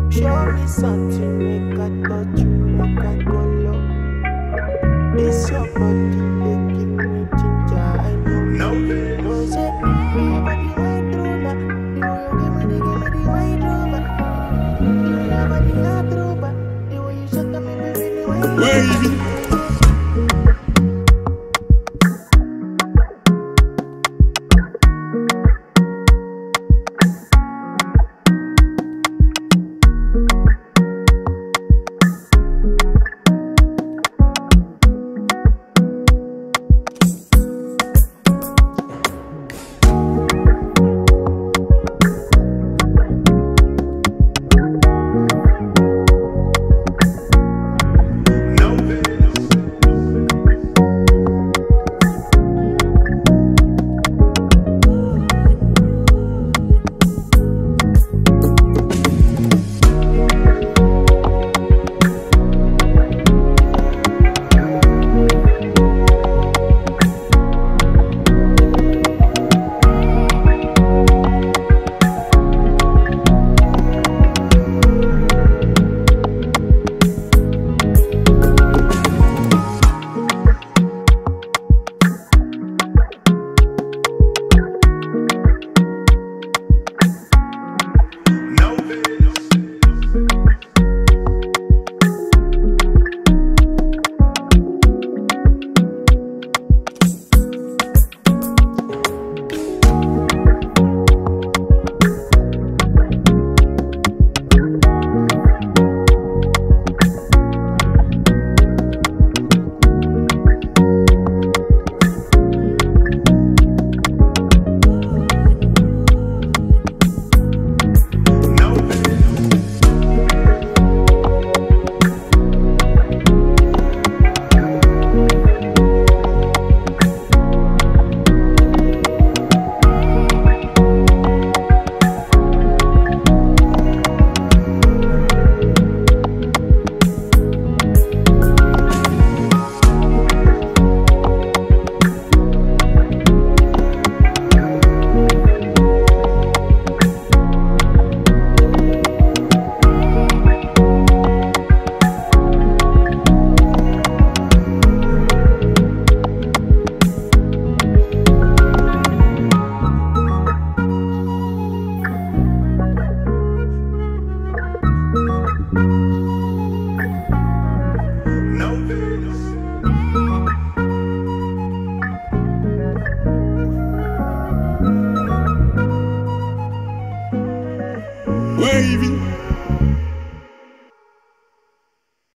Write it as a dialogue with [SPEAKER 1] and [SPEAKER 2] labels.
[SPEAKER 1] Show me something, make a touch you, make a go low. This your body, they give me ginger, I know. Don't say, everybody white rover. The way you give me the white rover. The way your body hot rover. The way you shut up, me, the white rover.